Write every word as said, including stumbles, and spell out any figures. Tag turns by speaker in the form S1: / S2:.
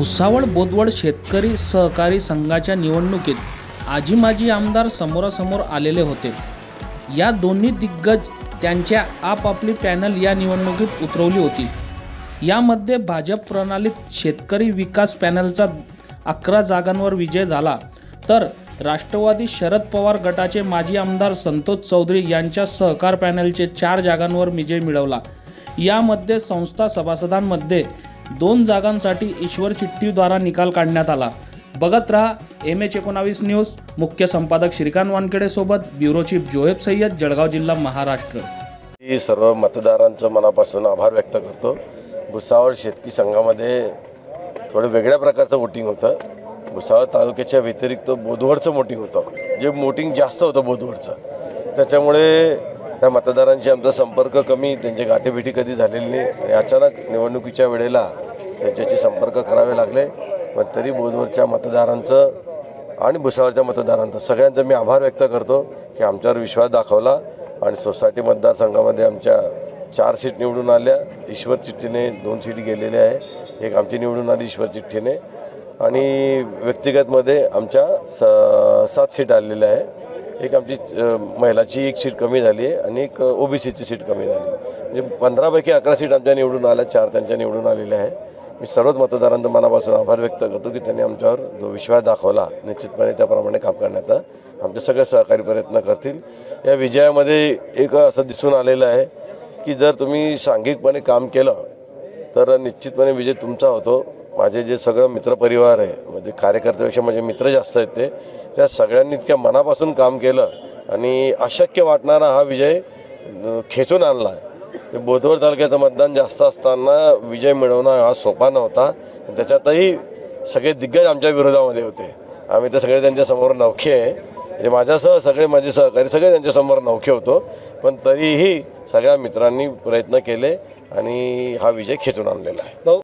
S1: भुसावळ बोदवड शेतकरी सहकारी संघाच्या निवडणुकीत आजी माजी आमदार समोरासमोर आलेले होते। या दोन्ही दिग्गज त्यांच्या आपापली पॅनल या निवडणुकीत उतरवली होती। यामध्ये भाजप प्रणालीत शेतकरी विकास पॅनलचा अकरा जागांवर विजय झाला, तर राष्ट्रवादी शरद पवार गटाचे माजी आमदार संतोष चौधरी यांच्या सहकार पॅनलचे चार जागांवर विजय मिळवला। यामध्ये संस्था सभासदांमध्ये दोन जागांसाठी ईश्वर चिठ्ठीद्वारा निकाल काढण्यात आला। बघत रहा एम एच एकोणावीस न्यूज। मुख्य संपादक श्रीकांत वानखेडे सोबत ब्युरो चीफ जोहेब सय्यद, जळगाव जिल्हा, महाराष्ट्र।
S2: ही सर्व मतदारांचं मनापासून आभार व्यक्त करतो। भुसावळ शेतकरी संघामध्ये थोडं वेगळ्या प्रकारचं वोटिंग होतं। भुसावळ तालुक्याच्या व्यतिरिक्त बोदवडचं वोटिंग होतं, जे वोटिंग जास्त होतं बोदवडचं। त्याच्यामुळे त्या मतदारांशी आमचा संपर्क कमी, त्यांचे गाठीभेटी कधी झालेली नाही। अचानक निवडणुकीच्या वेळेला त्यांच्याशी संपर्क करावे लागले, पण तरी बोदवडच्या मतदारांचं आणि भुसावळच्या मतदारांचं सगळ्यांचा मी आभार व्यक्त करतो की आमच्यावर विश्वास दाखवला आणि सोसायटी मतदारसंघामध्ये आमच्या चार सीट निवडून आल्या। ईश्वर चिठ्ठीने दोन सीट गेलेले आहे, एक आमची निवडून आली ईश्वर चिठ्ठीने, आणि व्यक्तिगतमध्ये आमच्या स सात सीट आलेल्या आहे। एक आमची महिलाची एक सीट कमी झाली आहे आणि एक ओबीसीची सीट कमी झाली, म्हणजे पंधरापैकी अकरा सीट आमच्या निवडून आल्या, चार त्यांच्या निवडून आलेल्या आहे। मी सर्वच मतदारांचा मनापासून आभार व्यक्त करतो की त्यांनी आमच्यावर जो विश्वास दाखवला, निश्चितपणे त्याप्रमाणे काम करण्याचा आमचे सगळे सहकारी प्रयत्न करतील। या विजयामध्ये एक असं दिसून आलेलं आहे की जर तुम्ही सांघिकपणे काम केलं तर निश्चितपणे विजय तुमचा होतो। माझे जे सगळं मित्रपरिवार आहे, म्हणजे कार्यकर्त्यापेक्षा माझे मित्र जास्त आहेत, ते त्या सगळ्यांनी इतक्या मनापासून काम केलं आणि अशक्य वाटणारा हा विजय खेचून आणला आहे। बोदवड तालुक्याचं मतदान जास्त असताना विजय मिळवणं हा सोपा नव्हता। त्याच्यातही सगळे दिग्गज आमच्या विरोधामध्ये होते, आम्ही तर सगळे त्यांच्यासमोर नवखे आहे, म्हणजे माझ्यासह सगळे माझे सहकारी सगळे त्यांच्यासमोर नवखे होतो, पण तरीही सगळ्या मित्रांनी प्रयत्न केले आणि हा विजय खेचून आणलेला आहे।